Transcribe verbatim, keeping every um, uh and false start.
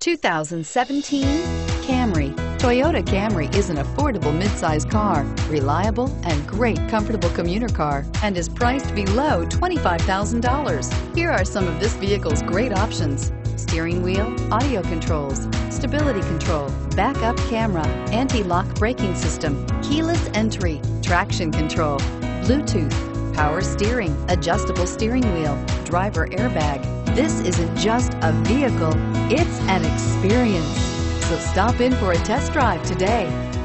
two thousand seventeen Camry. Toyota Camry is an affordable midsize car, reliable and great comfortable commuter car, and is priced below twenty-five thousand dollars. Here are some of this vehicle's great options: steering wheel audio controls, stability control, backup camera, anti-lock braking system, keyless entry, traction control, Bluetooth, power steering, adjustable steering wheel, driver airbag. This isn't just a vehicle, it's an experience. So stop in for a test drive today.